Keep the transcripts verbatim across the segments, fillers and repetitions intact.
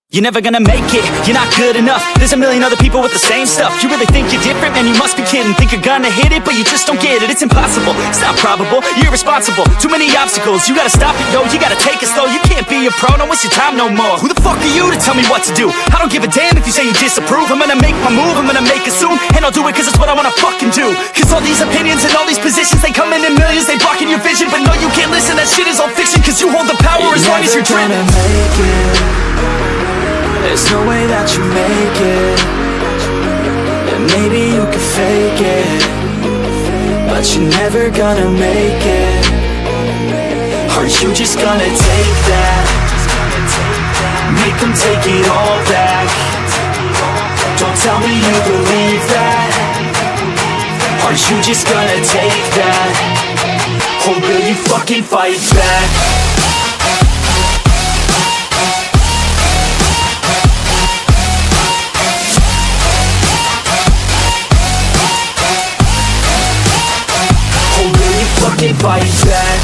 You're never gonna make it, you're not good enough. There's a million other people with the same stuff. You really think you're different? Man, you must be kidding. Think you're gonna hit it, but you just don't get it. It's impossible, it's not probable, you're irresponsible. Too many obstacles, you gotta stop it, yo. You gotta take it slow, you can't be a pro. Don't waste your time no more. Who the fuck are you to tell me what to do? I don't give a damn if you say you disapprove. I'm gonna make my move, I'm gonna make it soon. And I'll do it cause it's what I wanna fucking do. Cause all these opinions and all these positions, they come in in millions, they blocking your vision. But no, you can't listen, that shit is all fiction. Cause you hold the power as long as you're dreaming. There's no way that you make it. And maybe you can fake it, but you're never gonna make it. Are you just gonna take that? Make them take it all back. Don't tell me you believe that. Are you just gonna take that? Or will you fucking fight back? Fucking fight back.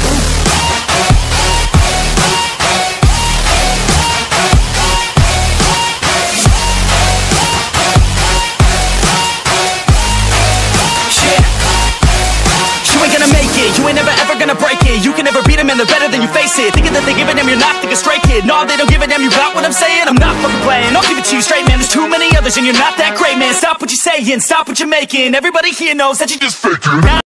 Yeah. You ain't gonna make it, you ain't never ever gonna break it. You can never beat them and they're better than you, face it. Thinking that they give a damn, you're not, think a straight kid. No, they don't give a damn, you got what I'm saying? I'm not fucking playing, I'll give it to you straight, man. There's too many others and you're not that great, man. Stop what you're saying, stop what you're making. Everybody here knows that you just faking.